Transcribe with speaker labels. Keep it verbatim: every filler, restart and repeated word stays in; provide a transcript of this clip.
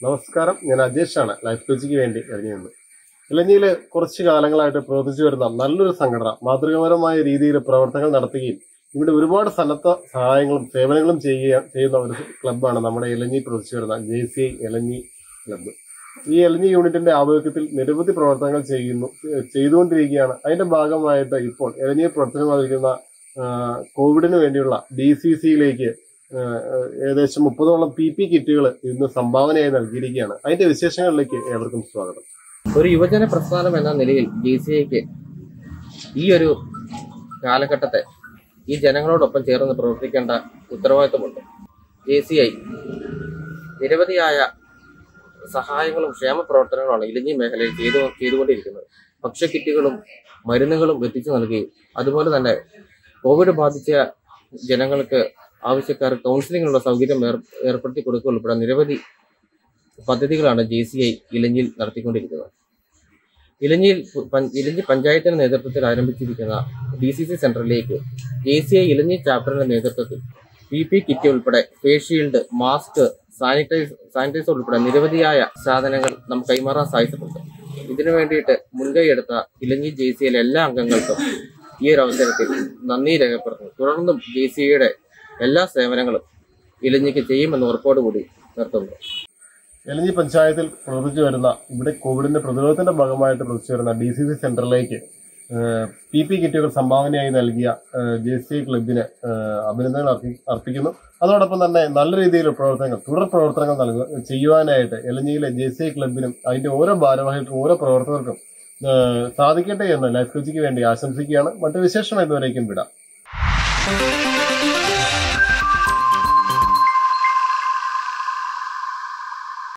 Speaker 1: നമസ്കാരം, ഞാൻ അജേഷാണ്. ലൈഫ് കോച്ചിക്ക് വേണ്ടി ഇറങ്ങി നിന്ന് ഇലഞ്ഞിയിൽ കുറച്ച് കാലങ്ങളായിട്ട് പ്രവർത്തിച്ചു വരുന്ന നല്ലൊരു സംഘടന മാതൃകാപരമായ രീതിയിൽ പ്രവർത്തനങ്ങൾ നടത്തുകയും ഇവിടെ ഒരുപാട് സന്നദ്ധ സഹായങ്ങളും സേവനങ്ങളും ചെയ്യുക ചെയ്യുന്ന ഒരു ക്ലബ്ബാണ് നമ്മുടെ ഇലഞ്ഞി പ്രവർത്തിച്ചു വരുന്ന J C I Elanji club. ഈ ഇലഞ്ഞി യൂണിറ്റിന്റെ ആഭിമുഖ്യത്തിൽ നിരവധി പ്രവർത്തനങ്ങൾ ചെയ്യുന്നു ചെയ്തുകൊണ്ടിരിക്കുകയാണ്. അതിന്റെ ഭാഗമായിട്ട് ഇപ്പോൾ ഇലഞ്ഞിയിൽ പ്രവർത്തനമായിരിക്കുന്ന കോവിഡിന് വേണ്ടിയുള്ള ഡി സി സിയിലേക്ക് ഏകദേശം മുപ്പതോളം പി പി കിറ്റുകൾ ഇന്ന് സംഭാവനയായി നൽകിയിരിക്കുകയാണ്. അതിന്റെ വിശേഷങ്ങളിലേക്ക് ഏവർക്കും സ്വാഗതം.
Speaker 2: ഒരു യുവജന പ്രസ്ഥാനം എന്ന നിലയിൽ ജെ സി ഐക്ക് ഈ ഒരു കാലഘട്ടത്തെ ഈ ജനങ്ങളോടൊപ്പം ചേർന്ന് പ്രവർത്തിക്കേണ്ട ഉത്തരവാദിത്വമുണ്ട്. ജെ സി ഐ നിരവധിയായ സഹായങ്ങളും ക്ഷേമ പ്രവർത്തനങ്ങളുമാണ് ഇലഞ്ഞി മേഖലയിൽ ചെയ്തു ചെയ്തുകൊണ്ടിരിക്കുന്നത്. ഭക്ഷ്യക്കിറ്റുകളും മരുന്നുകളും എത്തിച്ചു നൽകുകയും അതുപോലെ തന്നെ കോവിഡ് ബാധിച്ച ജനങ്ങൾക്ക് ആവശ്യക്കാർ കൗൺസിലിങ്ങിനുള്ള സൗകര്യം ഏർ ഏർപ്പെടുത്തി കൊടുക്കുക ഉൾപ്പെടെ നിരവധി പദ്ധതികളാണ് ജെ സി ഐ ഇലഞ്ഞിയിൽ നടത്തിക്കൊണ്ടിരിക്കുന്നത്. ഇലഞ്ഞിയിൽ ഇലഞ്ഞി പഞ്ചായത്തിന്റെ നേതൃത്വത്തിൽ ആരംഭിച്ചിരിക്കുന്ന ഡി സി സി സെന്ററിലേക്ക് ജെ സി ഐ ഇലഞ്ഞി ചാപ്റ്ററിന്റെ നേതൃത്വത്തിൽ പി പി കിറ്റ് ഉൾപ്പെടെ face shield, mask, sanitise sanitiser ഉൾപ്പെടെ നിരവധിയായ സാധനങ്ങൾ നമുക്ക് കൈമാറാൻ സാധിച്ചിട്ടുണ്ട്. ഇതിനു വേണ്ടിയിട്ട് മുൻകൈയെടുത്ത ഇലഞ്ഞി ജെ സി ഐയിലെ എല്ലാ അംഗങ്ങൾക്കും ഈ ഒരു അവസരത്തിൽ നന്ദി രേഖപ്പെടുത്തുന്നു. തുടർന്നും ജെ സി ഐയുടെ എല്ലാ സേവനങ്ങളും ഇലഞ്ഞിക്ക് ചെയ്യുമെന്ന് ഉറപ്പോടുകൂടി നിർത്തുന്നു.
Speaker 1: ഇലഞ്ഞി പഞ്ചായത്തിൽ പ്രവർത്തിച്ചു വരുന്ന ഇവിടെ കോവിഡിന്റെ പ്രതിരോധത്തിന്റെ ഭാഗമായിട്ട് പ്രവർത്തിച്ചു വരുന്ന ഡി സി സി സെന്ററിലേക്ക് പി പി കിറ്റുകൾ സംഭാവനയായി നൽകിയ ജെ സി ഐ ക്ലബിന് അഭിനന്ദനങ്ങൾ അർപ്പി അർപ്പിക്കുന്നു അതോടൊപ്പം തന്നെ നല്ല രീതിയിലുള്ള പ്രവർത്തനങ്ങൾ തുടർ പ്രവർത്തനങ്ങൾ നൽകുക ചെയ്യുവാനായിട്ട് ഇലഞ്ഞിയിലെ ജെ സി ഐ ക്ലബിനും അതിന്റെ ഓരോ ഭാരവാഹികൾക്കും ഓരോ പ്രവർത്തകർക്കും സാധിക്കട്ടെ എന്ന് ലൈഫ് കോച്ചിക്ക് വേണ്ടി ആശംസിക്കുകയാണ്. മറ്റു വിശേഷം ഇതുവരേക്കും വിടാം.